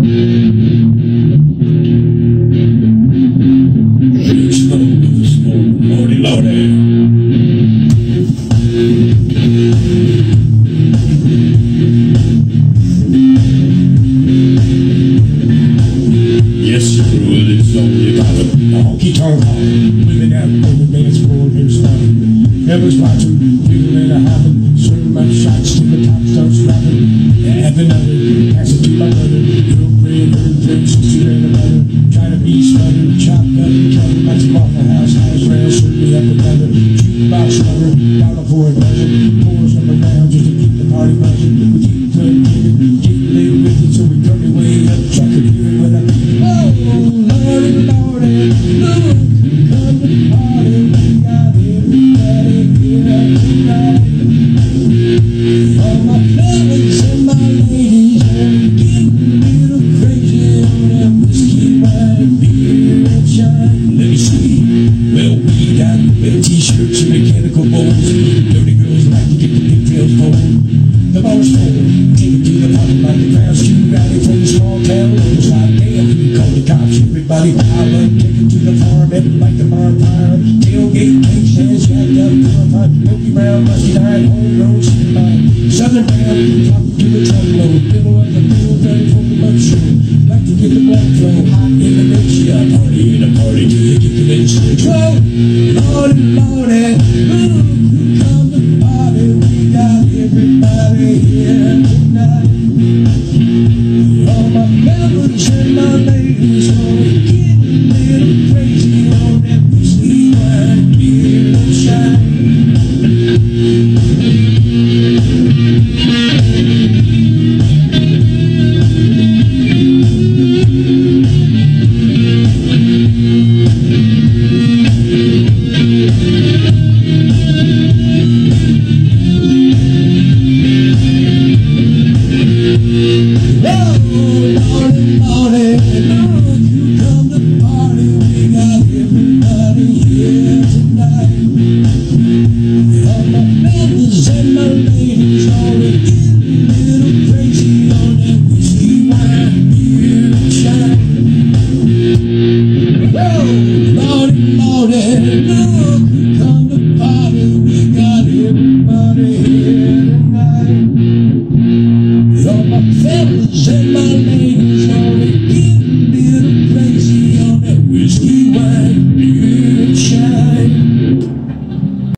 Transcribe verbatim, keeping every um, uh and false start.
Lordy, Lordy. Yes, well, it's only about a honky tonk hop. Women out on the dance floor, here's fun. Everyone's watching, people in a hopping, serving my shots till the top starts rapping. Have another, pass it to my brother. Girl, bread, her drinks, two and a butter. Trying to be smothered, chopped up, trouble, like a Waffle House, house rail, serve me up another. Jukebox lover, dollar for a dozen. Pours them around just to keep the party buzzing. We keep playing, getting, getting little with it, so we turn it way up, so I can hear it when I oh, Lordy, Lordy, look, come to the party, we got everybody here tonight. All my fellas and my ladies are getting a little crazy on that whiskey, wine, beer, and shine. Let me see, well, we got red t-shirts and mechanical bowls. Dirty girls like to get the pigtails pulled. The bar's full, take it to the party like the crowd's too rowdy from the small town. It was like, damn, we call the cops, everybody holler.